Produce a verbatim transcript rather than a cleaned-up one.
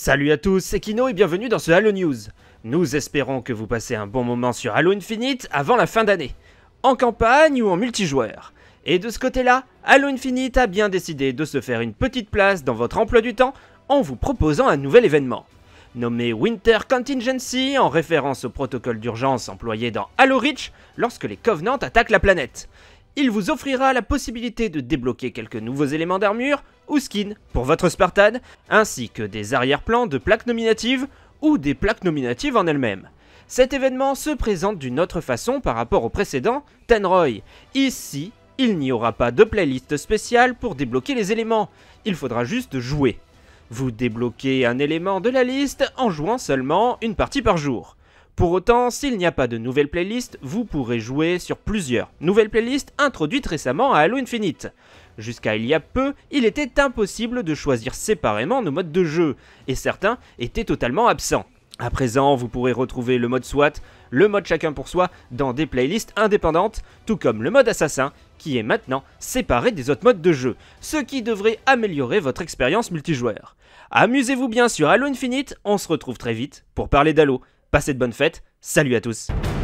Salut à tous, c'est Kino et bienvenue dans ce Halo News. Nous espérons que vous passez un bon moment sur Halo Infinite avant la fin d'année, en campagne ou en multijoueur. Et de ce côté-là, Halo Infinite a bien décidé de se faire une petite place dans votre emploi du temps en vous proposant un nouvel événement. Nommé Winter Contingency en référence au protocole d'urgence employé dans Halo Reach lorsque les Covenants attaquent la planète. Il vous offrira la possibilité de débloquer quelques nouveaux éléments d'armure ou skins pour votre Spartan, ainsi que des arrière-plans de plaques nominatives ou des plaques nominatives en elles-mêmes. Cet événement se présente d'une autre façon par rapport au précédent, Tenroy. Ici, il n'y aura pas de playlist spéciale pour débloquer les éléments, il faudra juste jouer. Vous débloquez un élément de la liste en jouant seulement une partie par jour. Pour autant, s'il n'y a pas de nouvelle playlist, vous pourrez jouer sur plusieurs nouvelles playlists introduites récemment à Halo Infinite. Jusqu'à il y a peu, il était impossible de choisir séparément nos modes de jeu, et certains étaient totalement absents. À présent, vous pourrez retrouver le mode SWAT, le mode chacun pour soi, dans des playlists indépendantes, tout comme le mode assassin, qui est maintenant séparé des autres modes de jeu, ce qui devrait améliorer votre expérience multijoueur. Amusez-vous bien sur Halo Infinite, on se retrouve très vite pour parler d'Halo. Passez de bonnes fêtes, salut à tous.